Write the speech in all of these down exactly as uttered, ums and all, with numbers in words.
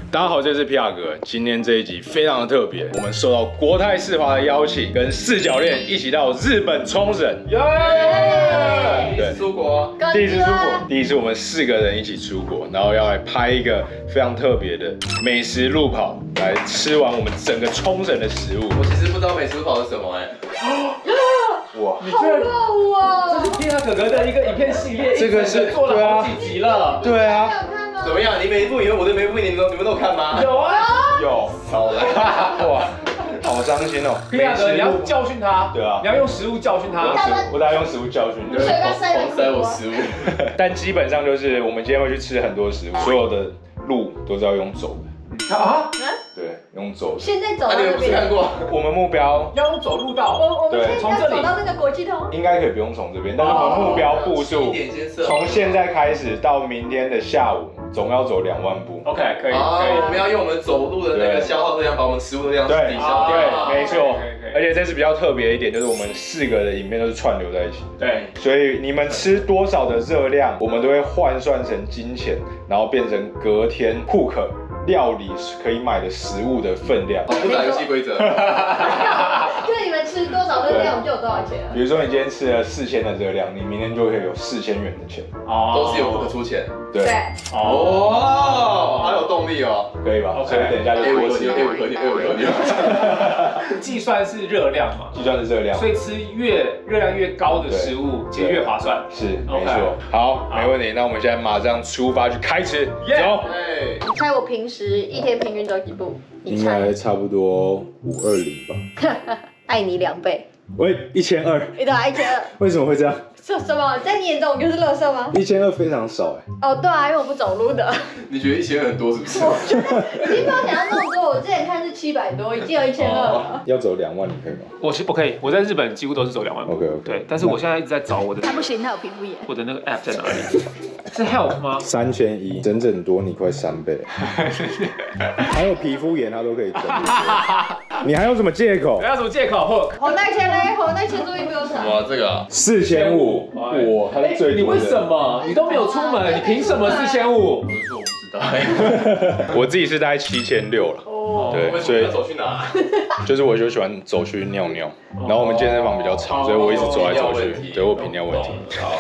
大家好，这是皮亚哥。今天这一集非常的特别，我们受到国泰世华的邀请，跟四角恋一起到日本冲绳。耶！ 第一次出国， 第一次出国，第一次我们四个人一起出国，然后要来拍一个非常特别的美食路跑，来吃完我们整个冲绳的食物。 我其实不知道美食路跑是什么哎。 哇， 好肉啊！ 这是皮亚哥哥的一个影片系列， 这个是做了好几集了。 对啊。 怎么样？你每一部以后，我的每一部你们都你们都有看吗？ 有啊， 有。 好了， 哇，好伤心哦。 皮亚哥，你要教训他。 对啊， 你要用食物教训他。 我大家用食物教训。 你水该塞狂塞我食物。 但基本上就是我们今天会去吃很多食物，所有的路都是要用走的。 啊？ 对，用走的。 现在走到你们那边， 不是看过？ 我们目标要用走路道。 我我们现在从这里要走到那个国际通。 应该可以不用从这边，但是我们目标步数从现在开始到明天的下午，总要走两万步。 OK， 可以可啊， 以。 我们要用我们走路的那个消耗热量，把我们食物的量抵消掉。 对，没错。 可以可以而且这次比较特别一点，就是我们四个的影片都是串流在一起。 对， 所以你们吃多少的热量，我们都会换算成金钱，然后变成隔天 Cook 料理可以买的食物的分量。 好复杂游戏规则。 就是你们吃多少热量，我们就有多少钱。 比如说你今天吃了四千的热量，你明天就会有四千元的钱。 哦， 都是由我出钱。 对。 哦，好有动力哦。 可以吧？所以等一下就多吃。 A 五合金 A 五合金 A 五合金。 计算是热量嘛？ 计算是热量。 所以吃越热量越高的食物，其实越划算。 是，没错。好，没问题。那我们现在马上出发去开吃。走。 你猜我平时一天平均走几步？ 应该差不多五二零吧。 爱你两倍。 喂，一千二。 一对一千二。 为什么会这样？ 什什么？在你眼中我就是垃圾吗？ 一千二非常少哎。 哦，对啊，因为我不走路的。 你觉得一千二很多是不是？ 我觉得已经没有想要那么多，我之前看是七百多，已经有一千二了。 要走两万，你可以吗？ 我其实我可以，我在日本几乎都是走两万步。 OK OK。 对，但是我现在一直在找我的。 他不行，他有皮肤炎。 我的那个 app 在哪里？是 Help 吗？ 三千一，整整多你快三倍。还有皮肤炎，他都可以整理。你还有什么借口？ 还有什么借口 ？Hook。 我那千嘞，我那千注意比我少。 哇，这个四千五，哇，他是最多的。 你为什么？你都没有出门，你凭什么四千五？ 我说我不知道。 我自己是大概七千六了。 哦。 对，所以要走去哪？ 就是我就喜欢走去尿尿，然后我们健身房比较长，所以我一直走来走去，对我频尿问题。好。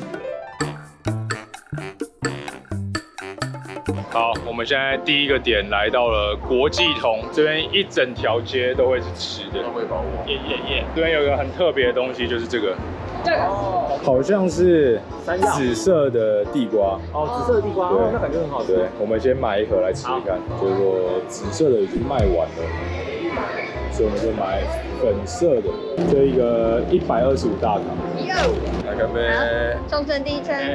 好，我们现在第一个点来到了国际通，这边一整条街都会是吃的。 会保我。 耶耶耶！ 这边有一个很特别的东西，就是这个， 这个好像是紫色的地瓜。 哦，紫色的地瓜，哦，那感觉很好吃。 对，我们先买一盒来吃吃看。就是说紫色的已经卖完了，所以我们就买粉色的，这一个一百二十五大卡。 一二五。 来干杯！ 冲绳第一餐。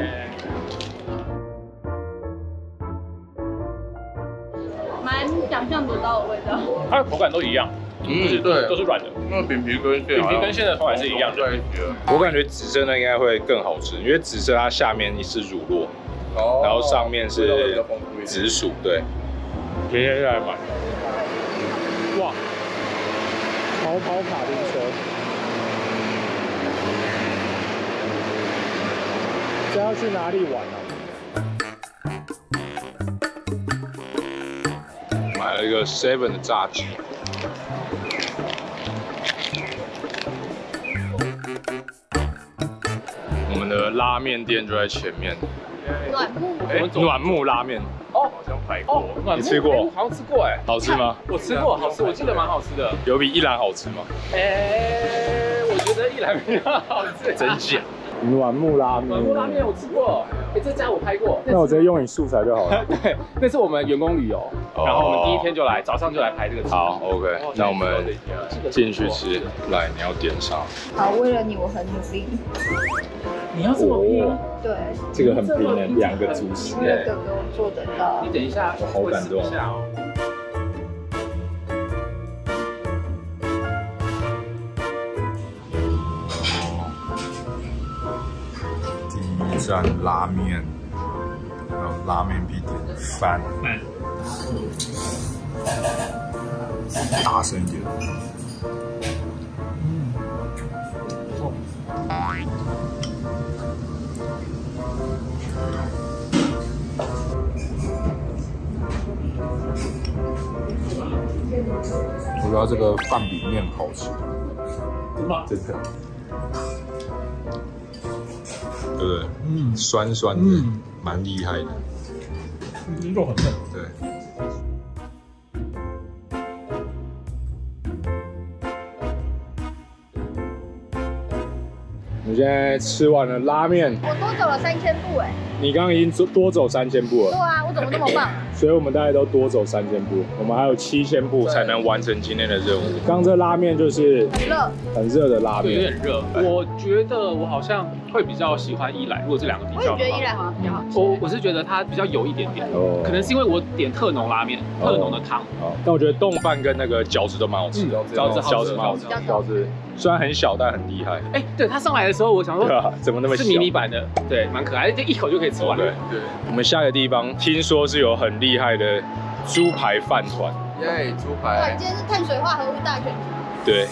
蛮想象不到的味道。 它的口感都一样， 嗯，对， 都是软的。 那饼皮跟馅， 饼皮跟馅的口感是一样的。 在一起了。 我感觉紫色呢应该会更好吃，因为紫色它下面是乳酪， 哦， 然后上面是紫薯，对。明天就来买。哇，跑跑卡丁车，这要去哪里玩啊？买了一个 seven 的炸鸡。我们的拉面店就在前面。 暖木。 哎，暖木拉面。 哦，好像排过。哦， 你吃过？ 好像吃过哎。 好吃吗？ 我吃过，好吃，我记得蛮好吃的。 有比一兰好吃吗？ 哎，我觉得一兰比较好吃。 真假？暖木拉面。 暖木拉面我吃过，哎，这家我拍过。 那我直接用你素材就好了。 对，那是我们员工旅游，然后我们第一天就来，早上就来拍这个。 好 ，OK， 那我们进去吃。来，你要点啥？ 好，为了你我很努力。 你要这么拼？ 对， 这个很拼的，两个主食。 因为哥哥我做得到。 你等一下， 我好感动。第一站拉面，然后拉面必点饭，大声一点。 主要这个饭饼面好吃， 真的， 真的，对不对？嗯，酸酸的，蛮厉害的。 肉很嫩。 对。我们现在吃完了拉面， 我多走了三千步哎。 你刚刚已经多走三千步了。 对啊，我怎么那么棒？ 所以我们大概都多走三千步，我们还有七千步才能完成今天的任务。刚这拉面就是很热， 很热的拉对，有面。 点热。我觉得我好像会比较喜欢伊兰，如果这两个比较的话， 我也觉得伊兰好像比较好吃。 我我是觉得它比较油一点点， 哦可能是因为我点特浓拉面，特浓的汤。 好，但我觉得冻饭跟那个饺子都蛮好吃的， 饺子饺子蛮好吃，饺子虽然很小，但很厉害。 哎，对，它上来的时候，我想说， 对啊，怎么那么小？ 是迷你版的，对，蛮可爱，就一口就可以吃完。 对对。我们下个地方听说是有很厉害的猪排饭团。 耶，猪哇， 排。 今天是碳水化合物大全。 对。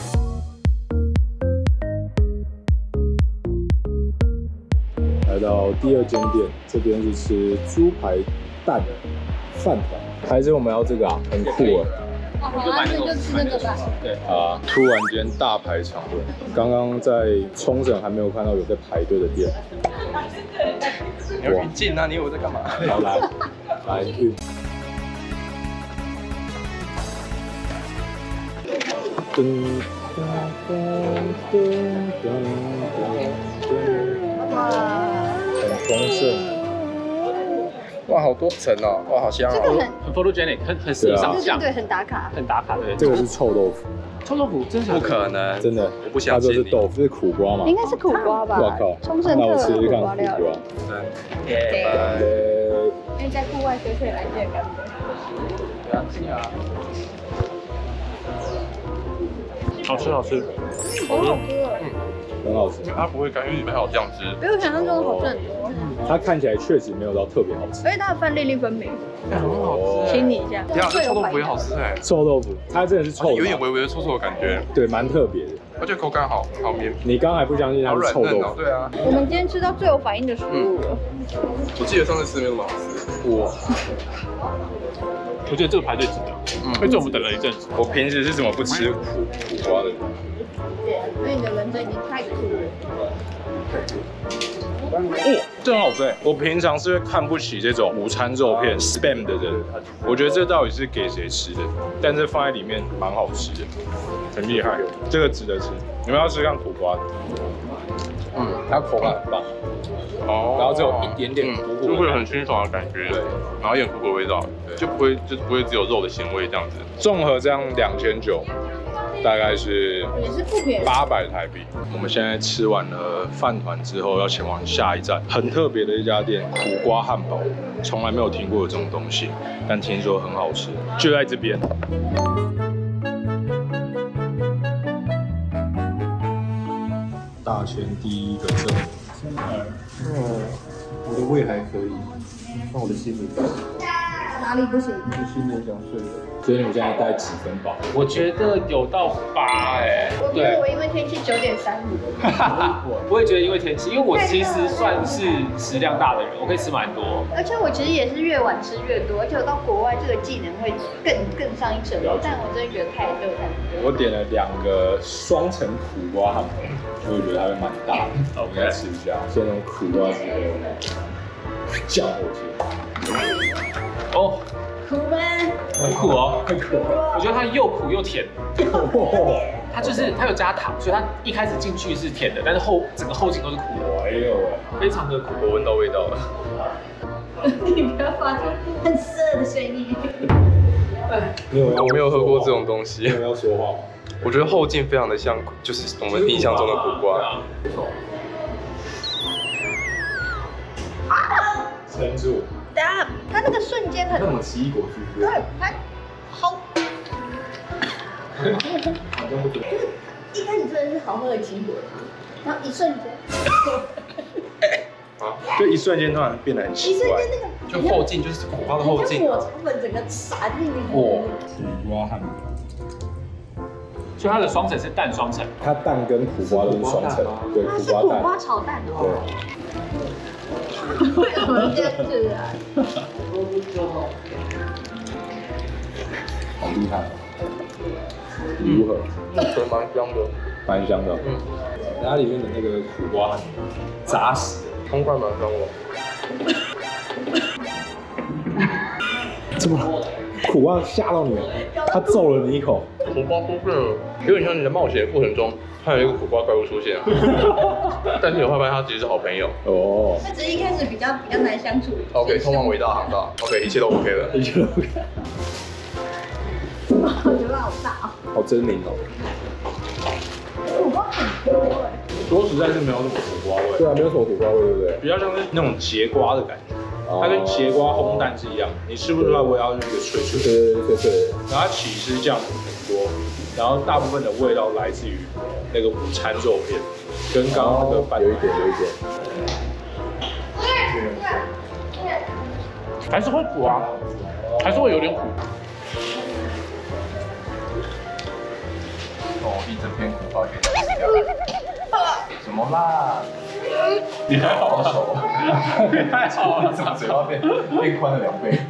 来到第二间店，这边是吃猪排蛋饭团，还是我们要这个啊？很酷啊！ 哦，好啊，那就吃那个吧。 对啊，突然间大排长龙。刚刚在冲绳还没有看到有在排队的店。 你要远近啊！你以为我在干嘛？ 好来，来去。噔噔噔噔噔噔。 哇， 很丰盛。 哇，好多层哦！哇，好香哦！ 这个很很 photogenic， 很很适合上相， 对对对，很打卡。 很打卡。对， 这个是臭豆腐。 臭豆腐真是不可能， 真的， 我不相信。 它就是豆腐，这是苦瓜嘛？ 应该是苦瓜吧？ 我靠， 冲绳那我特吃吃看苦有苦瓜料理。 瓜。 对， 呃， 因为在户外吹吹蓝天的感觉。 好吃好吃， 好好吃哦， 很好吃。 它不会干，因为里面还有酱汁。 比我想象中的好吃很多。 它看起来确实没有到特别好吃。 而且它的饭粒粒分明， 很好吃。 亲你一下。 这样臭豆腐也好吃哎， 臭豆腐，它真的是臭的， 有点微微的臭臭的感觉， 对，蛮特别的。 而且口感好好绵， 你刚还不相信它是臭豆腐？ 对啊。 我们今天吃到最有反应的食物了。 我记得上次吃没有那么好吃。 哇， 我觉得这个排队值得，因为这我们等了一阵子。 我平时是怎么不吃苦苦瓜的？ 因为你的人生已经太苦了。 哦，这很好吃。我平常是会看不起这种午餐肉片 spam 的人，我觉得这到底是给谁吃的？但是放在里面蛮好吃的，很厉害，这个值得吃。你们要吃看苦瓜的，嗯，它口感很棒， 哦， 然后只有一点点苦苦， 就会有很清爽的感觉，对，然后有点苦果味道，就不会就不会只有肉的咸味这样子。 综合这样两千九。大概是也是不便宜， 八百台币。我们现在吃完了饭团之后，要前往下一站，很特别的一家店——苦瓜汉堡，从来没有听过有这种东西，但听说很好吃，就在这边。大千第一个证明。 哦，我的胃还可以，那我的心里不行， 哪里不行？ 我的心里想睡了。 所以你们现在带几分饱？ 我觉得有到八哎， 我觉得我因为天气九点三五。 我也觉得因为天气，因为我其实算是食量大的人，我可以吃蛮多。 而且我其实也是越晚吃越多，而且我到国外这个技能会更更上一层楼。但我真的觉得太热太热。 我点了两个双层苦瓜汉堡，我觉得还会蛮大的。我们来吃一下，先从苦瓜之后酱后切。 哦。 苦吗？ 很苦哦， 很苦。 我觉得它又苦又甜。它就是它有加糖，所以它一开始进去是甜的，但是后整个后劲都是苦的。 哎呦， 非常的苦， 我闻到味道了。 你不要发出很涩的声音。 你有我没有喝过这种东西。 你有要说话吗？ 我觉得后劲非常的像，就是我们印象中的苦瓜。 撑住。 等下，它那个瞬间很， 那种奇异果是不是？ 对，它好。 好像不准。 一开始真的是好喝的奇异果，然后一瞬间， 啊，就一瞬间突然变得很奇怪。 一瞬间那个就后劲就是苦瓜的后劲。 抹茶粉整个撒进去。 哇，苦瓜汉堡。 所以它的双层是蛋双层， 它蛋跟苦瓜都是双层，对， 它苦瓜蛋。 是苦瓜炒蛋哦。为什么这样子啊？ 好厉害！ 如何？ 那可能蛮香的， 蛮香的。 嗯， 它里面的那个苦瓜很扎实， 通关蛮香的。 怎么苦瓜吓到你了？它揍了你一口。 苦瓜出现了，有点像你的冒险过程中，它有一个苦瓜怪物出现，但是你会发现它其实是好朋友。 哦。 那只是一开始比较比较难相处。 OK， 通往伟大航道。OK， 一切都 OK 了。 一切都 OK。 我觉得好大哦。 好狰狞哦。 苦瓜很多哎。 说实在是没有什么苦瓜味， 对啊，没有什么苦瓜味，对不对？ 比较像是那种节瓜的感觉。 哦它跟节瓜烘蛋是一样，你吃不出来味道，就是一个脆脆的。 对对对对对。 然后它起司酱很多，然后大部分的味道来自于那个午餐肉片，跟刚刚那个拌有一点有一点。 还是会苦啊，还是会有点苦。 哦，一整片苦瓜给你吃掉了。什么啦？ 你还好手， 你还好怎么嘴巴变变宽了两倍？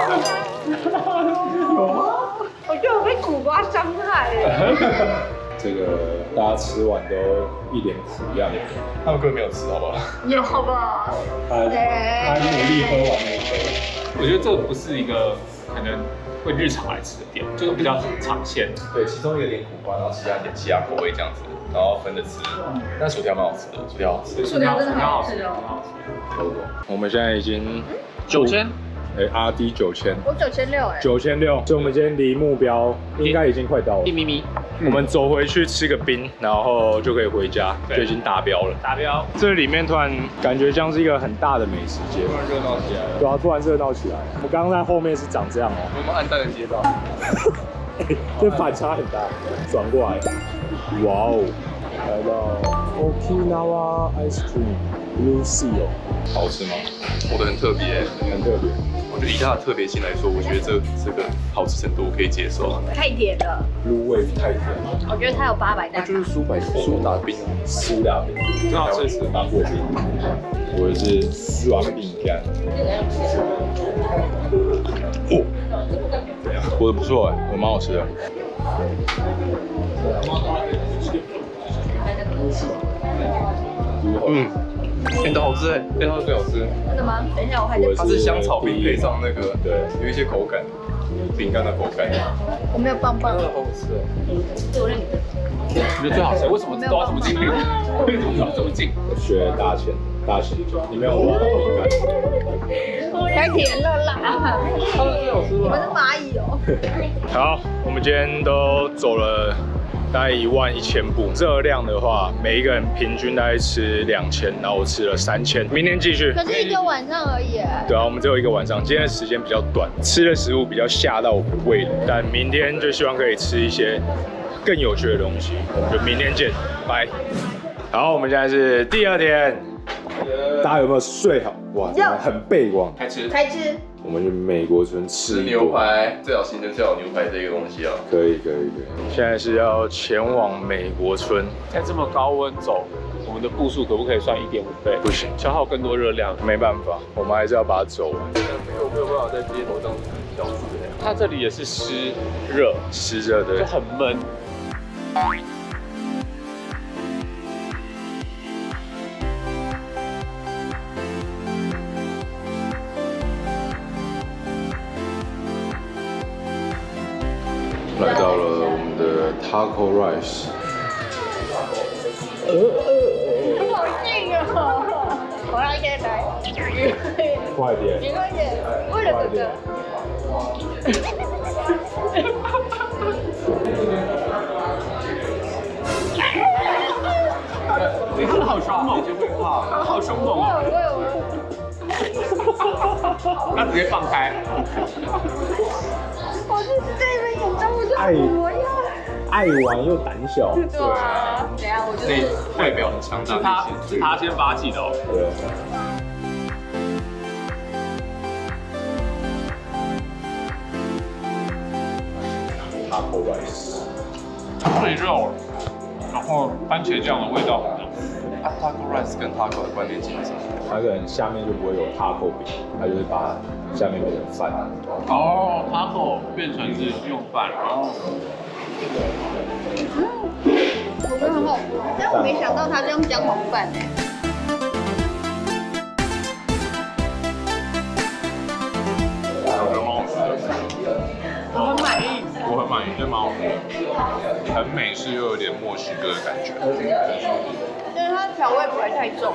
我觉得我被苦瓜伤害了。 这个大家吃完都一脸苦样。 他们根本没有吃，好不好？ 有好不好？ 他他努力喝完那一杯。 我觉得这个不是一个可能会日常来吃的店，这个比较尝鲜。 对，其中一个点苦瓜，然后其他点其他口味这样子，然后分着吃。但薯条蛮好吃的，薯条好吃。 薯条真的很好吃哦。 差不多。 我们现在已经九千， 哎，阿 D 九千， 我九千六哎。 九千六，所以我们今天离目标应该已经快到了一。咪咪我们走回去吃个冰，然后就可以回家，就已经达标了。 达标。 这里面突然感觉像是一个很大的美食街， 突然热闹起来了。 对啊，突然热闹起来。我们刚刚在后面是长这样哦， 我们暗淡的街道。 这反差很大。转过来，哇哦，来到 Okinawa Ice Cream Blue Seal， 好吃吗？我的很特别， 很特别。 我觉得以它的特别性来说，我觉得这这个好吃程度我可以接受。 太甜了， Blue Wave 太甜了， 我觉得它有八百大卡。 就是苏白苏打冰， 苏打饼， 很好吃。 芒果冰，我的是软饼干。哦，我的不错哎，我蛮好吃的。 嗯，真的好吃哎，真的最好吃。 真的吗？等一下我还在。 它是香草饼配上那个， 对， 有一些口感，饼干的口感。 我没有棒棒。 真的好好吃哦。 对，我认你的。 我觉得最好吃，为什么都要这么近？为什么要这么近？ 我学大钱，大钱里面有我的饼干。 太甜了啦！ 它是最好吃你们的。 是蚂蚁哦。 好，我们今天都走了大概一万一千步，热量的话，每一个人平均大概吃两千，然后我吃了三千。明天继续。 可是一个晚上而已。 对啊，我们只有一个晚上，今天的时间比较短，吃的食物比较吓到我的胃了，但明天就希望可以吃一些更有趣的东西。我们就明天见，拜。好，我们现在是第二天，大家有没有睡好？哇，真的很背光。 开吃。 开吃。 我们去美国村吃吃牛排，最好行程最好牛排这个东西啊。 可以可以可以。现在是要前往美国村， 在这么高温走，我们的步数可不可以算一点五倍？ 不行， 消耗更多热量。 没办法，我们还是要把它走完。 没有没有办法在街头这样子消失的。 它这里也是湿热， 湿热的就，很闷。 来到了我们的 Taco Rice。 好近哦！我让一个人来。 快点！ 你快点，为了哥哥。 你看好凶猛，他好凶猛哦！ 我有我有。 他直接放开。 我是这边演唱会就我要。 爱玩又胆小。 对啊。怎样？我就是外表很强大是他是他先发起的哦。 对。Taco Rice。 脆肉，然后番茄酱的味道很浓。 啊 ，Taco Rice 跟 Taco 的关联性是什么？ 它可能下面就不会有 taco 饼，它就是把下面变成饭。 哦 ，taco 变成是用饭，然后我觉得很好吃，但我没想到它是用姜黄拌的。 我很满意，我很满意，对吗？很美式又有点墨西哥的感觉。 就是它调味不会太重。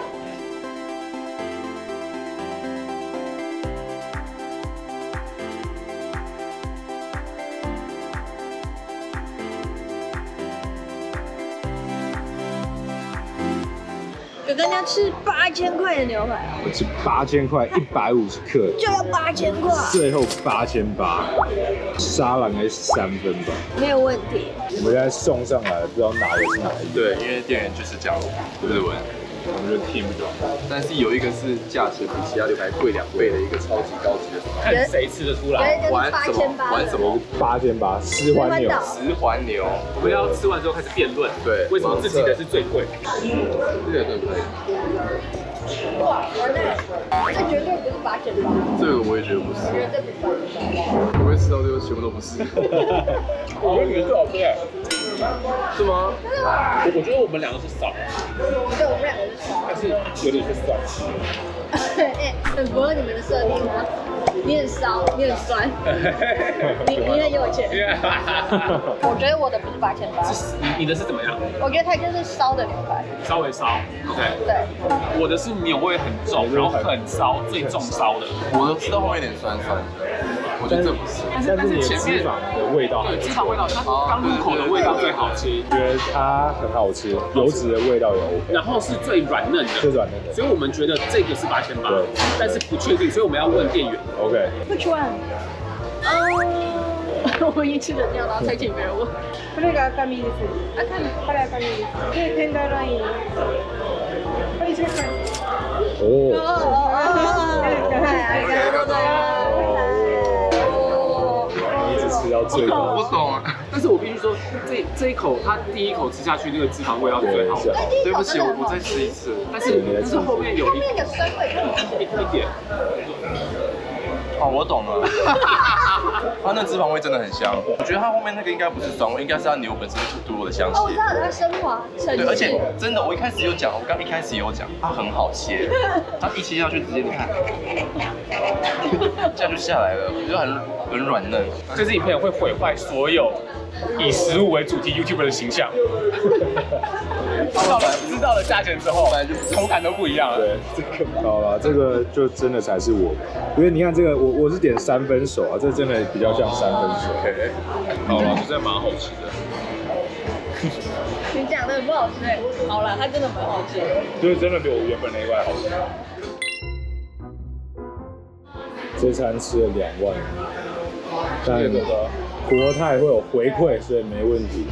我跟他吃八千块的牛排， 我吃八千块，一百五十克， 就要八千块， 最后八千八，沙朗是三分吧？ 没有问题。 我们现在送上来，不知道哪个是哪一个。 对，因为店员就是讲日文， 我们就听不懂。 但是有一个是价钱比其他牛排贵两倍的一个超级高级的， 看谁吃得出来。 玩什么？玩什么？ 八千八，十环牛， 十环牛。 我们要吃完之后开始辩论， 对， 为什么自己的是最贵？ 这个更可以。 哇，完蛋，这绝对不是八千八。 这个我也觉得不是。 我觉得这不是八千八。 会不会吃到最后全部都不是？ 我觉得你的最好吃哎。 是吗？ 我我觉得我们两个是少， 对，我们两个是少。 但是有点是酸。 哎，很符合你们的设定吗？你很骚，你很酸，你你很有钱。我觉得我的不是八千八， 你你的是怎么样？ 我觉得它就是烧的牛排， 稍微烧 ，OK。 对， 我的是牛味很重，然后很烧，最重烧的。 我都吃到后面有点酸酸的，我觉得这不是。 但是但是前面的味道， 对，脂肪味道，它刚入口的味道最好吃。 觉得它很好吃，油脂的味道也 OK， 然后是最软嫩的， 最软嫩的。 所以我们觉得这个是八千八， 对， 但是不确定，所以我们要问店员。 OK。 Which one？哦，我已经吃得掉，然后才请别人问。 これが赤身です。あ、赤身、これ赤身です。で、テンダーロイン。これシェフ。 哦。 ありがとうございます。 一直吃到最高。 我懂啊。 但是我必须说，这这一口，它第一口吃下去那个脂肪味道是最好的。 对不起，我我再吃一次。 但是但是后面有一那个酸味一一点。 哦，我懂了，它那脂肪味真的很香。我觉得它后面那个应该不是酸味，应该是它牛本身独有的香气。 哦，我知道它升华层对，而且真的，我一开始有讲，我刚一开始有讲，它很好切，它一切下去直接你看，这样就下来了，我觉得很很软嫩。 这支影片会毁坏所有以食物为主题 YouTuber 的形象。知道了知道了价钱之后，口感都不一样了。 对，这个好了，这个就真的才是我，因为你看这个，我我是点三分熟啊，这真的比较像三分熟。好了，这真的蛮好吃的。 你讲的很不好吃哎。好了，它真的蛮好吃的。 就是真的比我原本那一块好吃。这餐吃了两万，但国泰会有回馈，所以没问题。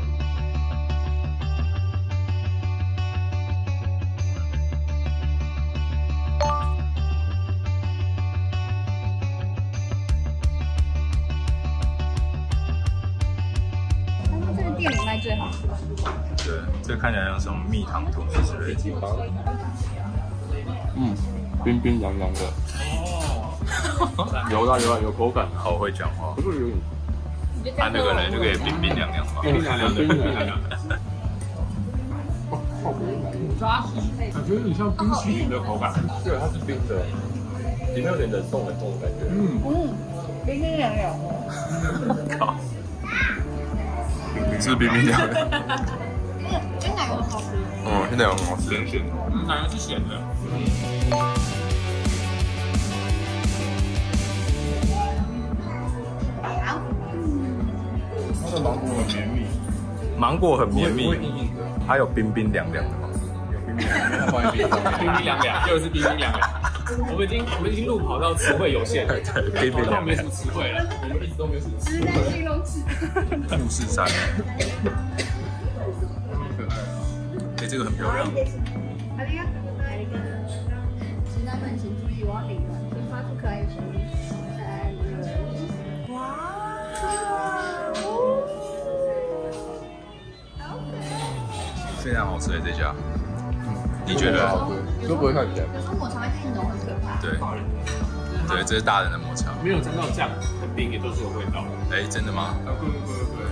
这个店里卖最好。 对，这个看起来像什么蜜糖吐司之类的。 嗯，冰冰凉凉的。有啦有啦有口感， 好会讲话。 不是有点。 他那个人就可以冰冰凉凉嘛。 冰冰凉凉，冰冰凉凉。 扎实，感觉有点像冰淇淋的口感。 对，它是冰的，里面有点冷冻冷冻的感觉。 嗯嗯，冰冰凉凉哦。 靠，是冰冰凉凉。 嗯，真奶油很好吃。 嗯，现在有很好吃。 咸咸的， 嗯，奶油是咸的。 它的芒果很绵密， 芒果很绵密不会硬硬的， 还有冰冰凉凉的吗？ 有冰冰凉凉，放在冰上面。 冰冰凉凉，又是冰冰凉凉。我们已经我们已经路跑到词汇有限， 对，冰冰凉凉没什么。词汇了，我们一直都没有什么词汇。 直男形容词。 富士山。哎，这个很漂亮。 ありがとうございます。直男们请注意，我要领了，请发出可爱的声音。三二一，哇！ 非常好吃的这家。你觉得？ 都不会太甜。 有时候抹茶会太浓，很可怕。 对，对，这是大人的抹茶。 没有沾到酱，很冰也都是有味道的。 哎，真的吗？ 会会会会。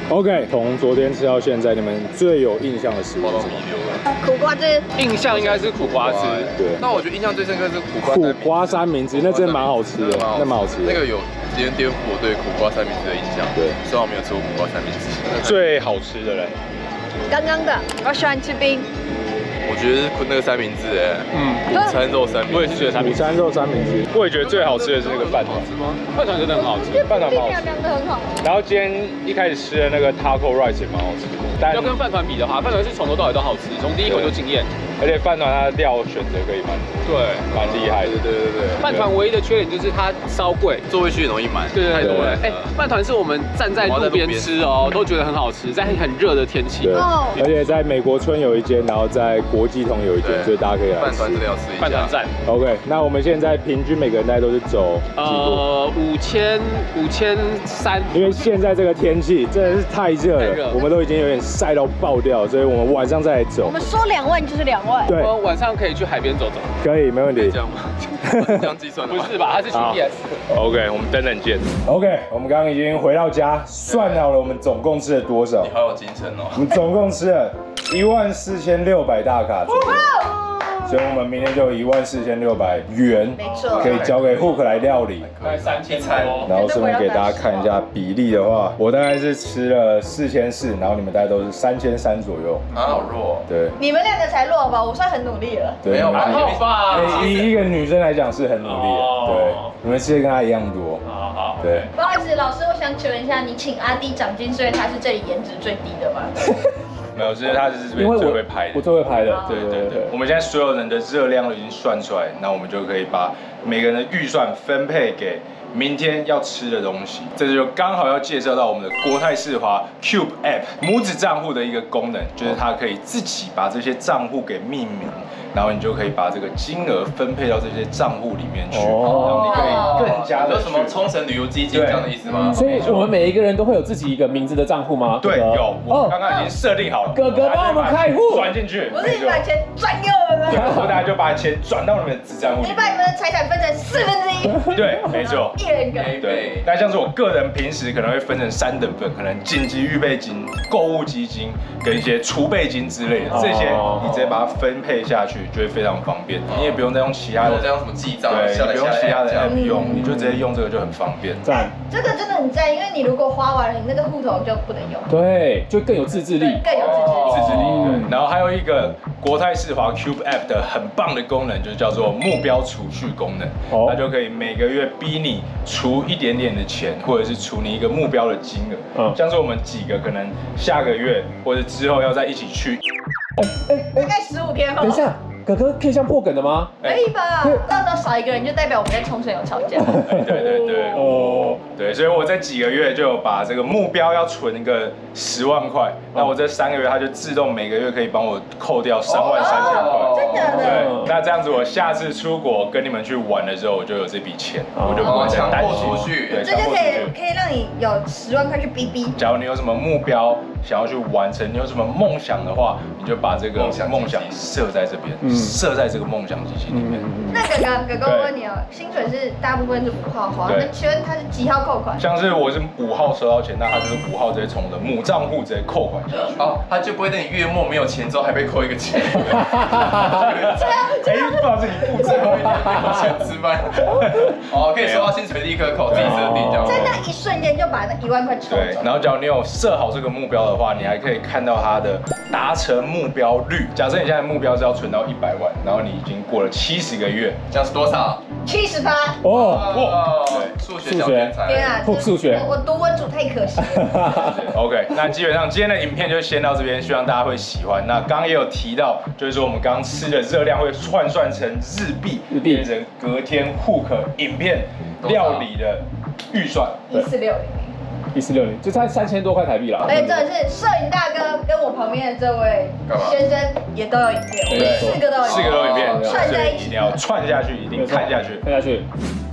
OK， 从昨天吃到现在，你们最有印象的食物是什么？ 苦瓜汁， 印象应该是苦瓜汁。 对， 那我觉得印象最深刻是苦瓜苦瓜三明治，那真的蛮好吃的，那蛮好吃的。 那个有直接颠覆我对苦瓜三明治的印象。对，虽然我没有吃过苦瓜三明治。 最好吃的嘞？ 刚刚的，我喜欢吃冰。 我觉得是那个三明治哎，嗯，午餐肉三明治， 我也是觉得三明治。 午餐肉三明治，我也觉得最好吃的是那个饭团， 饭团真的很好吃， 饭团蛮好吃， 凉的很好。 然后今天一开始吃的那个 taco rice 也蛮好吃的，但要跟饭团比的话，饭团是从头到尾都好吃，从第一口就惊艳。 而且饭团它的料选择可以蛮对， 蛮厉害的。 对对对对。 饭团唯一的缺点就是它稍贵， 座位区也容易满， 对对对对。哎， 呃饭团是我们站在路边吃哦，都觉得很好吃，在很热的天气。 对，而且在美国村有一间，然后在国际通有一间，所以大家可以来吃。 饭团真的要吃一下。 饭团站。 OK， 那我们现在平均每个人大概都是走呃五千五千三， 因为现在这个天气真的是太热了，我们都已经有点晒到爆掉，所以我们晚上再来走。 我们说两万就是两万。 对， 我们晚上可以去海边走走。 可以，没问题。 这样吗？这样计算的吗？ 不是吧？它是 G P S。 OK， 我们等等见。OK， 我们刚刚已经回到家，算好了我们总共吃了多少。 你好有精神哦。 我们总共吃了一万四千六百大卡左右。所以我们明天就有一万四千六百元， 没错， 可以交给 Hook 来料理， 大概三千餐。 然后顺便给大家看一下比例的话，我大概是吃了四千四，然后你们大概都是三千三左右。 啊，好弱。 对， 你们两个才弱吧？我算很努力了。 对， 没有吧？ 以一个女生来讲是很努力的，对，你们吃的跟她一样多。 好好， 对。 不好意思，老师，我想请问一下，你请阿弟长进，所以他是这里颜值最低的吗？ 没有，就是他是这边最会拍的， 我最会拍的。 对对对，我们现在所有人的热量都已经算出来，那我们就可以把每个人的预算分配给明天要吃的东西。这就刚好要介绍到我们的国泰世华 Cube App 母子账户的一个功能，就是它可以自己把这些账户给命名，然后你就可以把这个金额分配到这些账户里面去，然后你可以更加的有什么冲绳旅游基金这样的意思吗？ 所以我们每一个人都会有自己一个名字的账户吗？ 对，有，我刚刚已经设定好了。 哥哥帮我们开户， 转进去。 不是你把钱转给我们吗？ 对，然后大家就把钱转到你们的子账户里面。 你把你们的财产分成四分之一。 对，没错。 一人一个。 对，那像是我个人平时可能会分成三等份，可能紧急预备金、购物基金跟一些储备金之类的，这些你直接把它分配下去，就会非常方便。你也不用再用其他的， 这样什么记账， 对，你不用其他的 app 嗯用，你就直接用这个就很方便。 赞， 这个真的很赞，因为你如果花完了，你那个户头就不能用。 对，就更有自制力， 更有自制力。 自制力。对，然后还有一个国泰世华 Cube App 的很棒的功能，就叫做目标储蓄功能。 哦， 它就可以每个月逼你储一点点的钱，或者是储你一个目标的金额。嗯，像是我们几个可能下个月或者之后要再一起去， 大概十五天后。 等一下，哥哥可以像破梗的吗？ 可以吧？到时候少一个人，就代表我们在冲绳有吵架。 对对对，哦，对，所以我这几个月就有把这个目标要存一个十万块，那我这三个月它就自动每个月可以帮我扣掉三万三千块。 真的对， 的。 那这样子我下次出国跟你们去玩的时候，我就有这笔钱，我就不会再担心。对， 这就可以可以让你有十万块去逼逼。 假如你有什么目标想要去完成，你有什么梦想的话，你就把这个梦想设在这边，设在这个梦想机器里面。 那哥哥，哥哥，我问你哦，薪水是大部分是五号花，那请问他是几号扣款？ 像是我是五号收到钱，那他就是五号直接从我的母账户直接扣款下去。 哦，他就不会等你月末没有钱之后还被扣一个钱。 这样哎，不好意思，你付最后一天没有钱吃饭。 哦，可以收到薪水立刻扣，自己设定这样。 在那一瞬间就把那一万块抽走。 对，然后假如你有设好这个目标的话，你还可以看到它的达成目标率。假设你现在目标是要存到一百万，然后你已经过了七十个月， 这样是多少？ 七十八。 哦， 对，数学小天才。 天啊， 数学， 我读文组太可惜了。 OK， 那基本上今天的影片就先到这边，希望大家会喜欢。那刚刚也有提到，就是说我们刚刚吃的热量会换算成日币， 日币变成隔天 Hook 影片料理的预算一四六零。 一四六零，就差三千多块台币了。 而且真的是摄影大哥跟我旁边的这位先生也都有影片，我们四个都有影片， 四个都有影片， 串在一起， 一定要串下去，一定看下去， 看下去。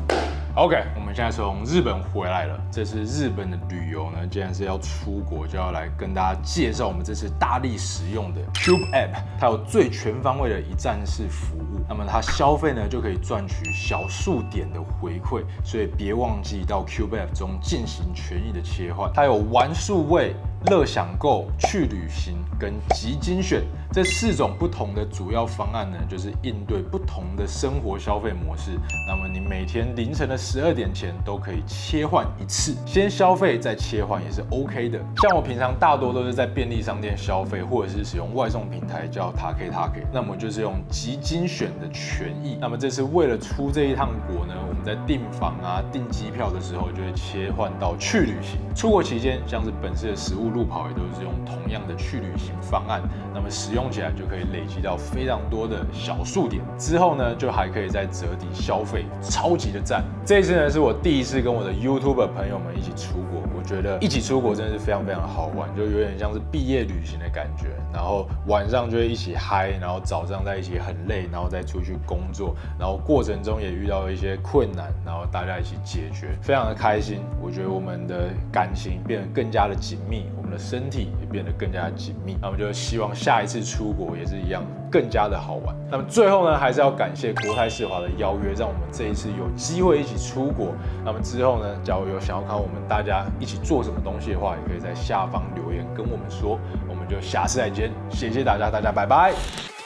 OK， 我们现在从日本回来了。这次日本的旅游呢，既然是要出国，就要来跟大家介绍我们这次大力使用的 Cube App， 它有最全方位的一站式服务。那么它消费呢，就可以赚取小数点的回馈，所以别忘记到 Cube App 中进行权益的切换。它有玩数位、 乐享购、去旅行跟极精选这四种不同的主要方案呢，就是应对不同的生活消费模式。那么你每天凌晨的十二点前都可以切换一次，先消费再切换也是 OK 的。像我平常大多都是在便利商店消费，或者是使用外送平台叫 Take Take， 那么就是用极精选的权益。那么这次为了出这一趟国呢，我们在订房啊、订机票的时候就会切换到去旅行。出国期间，像是本次的食物路跑也都是用同样的去旅行方案，那么使用用起来就可以累积到非常多的小数点，之后呢就还可以再折抵消费，超级的赞。这一次呢是我第一次跟我的 YouTuber 朋友们一起出国，我觉得一起出国真的是非常非常好玩，就有点像是毕业旅行的感觉。然后晚上就会一起嗨，然后早上在一起很累，然后再出去工作，然后过程中也遇到一些困难，然后大家一起解决，非常的开心。我觉得我们的感情变得更加的紧密，我们的身体也变得更加的紧密。那我就希望下一次出国也是一样，更加的好玩。那么最后呢，还是要感谢国泰世华的邀约，让我们这一次有机会一起出国。那么之后呢，假如有想要看我们大家一起做什么东西的话，也可以在下方留言跟我们说。我们就下次再见，谢谢大家，大家拜拜。